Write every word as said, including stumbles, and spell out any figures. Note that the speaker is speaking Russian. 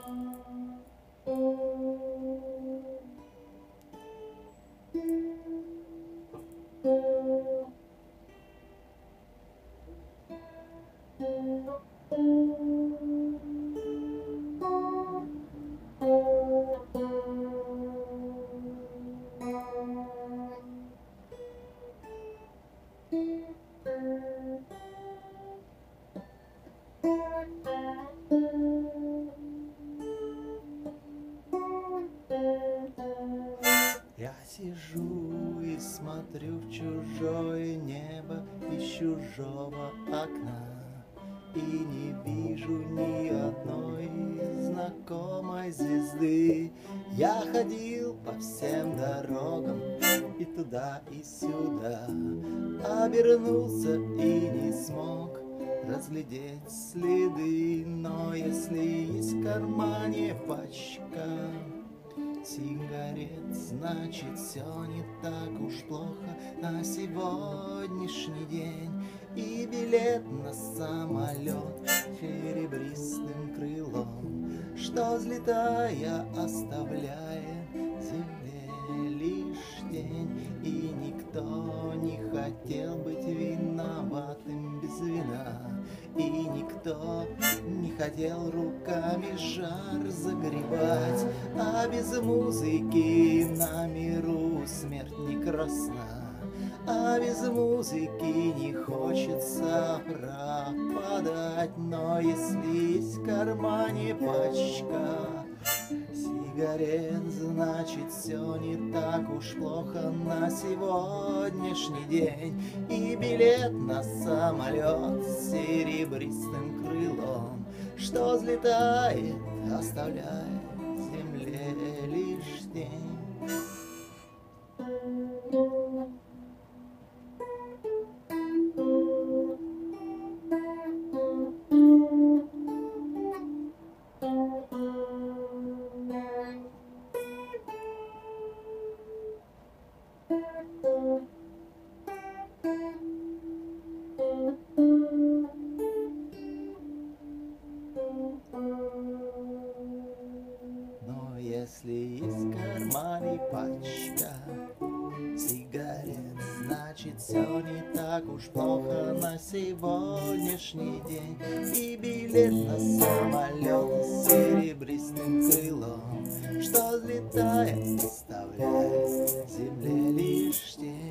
Я сижу и смотрю в чужое небо из чужого окна, и не вижу ни одной знакомой звезды. Я ходил по всем дорогам и туда, и сюда, обернулся и не смог разглядеть следы. Но если есть в кармане пачка сигарет, значит, все не так уж плохо на сегодняшний день. И билет на самолет серебристым крылом, что, взлетая, оставляет земле лишь тень. И никто не хотел быть виноватым без вина, и никто не хотел руками жар загребать, а без музыки на миру смерть не красна. А без музыки не хочется пропадать. Но если есть в кармане пачка сигарет, значит, все не так уж плохо на сегодняшний день. И билет на самолет с серебристым крылом, что взлетает, оставляет земле лишь тень. Но если есть в кармане пачка сигарет, значит, все не так уж плохо на сегодняшний день. И билет на самолет с серебристым крылом, что взлетает, оставляет земле лишь тень.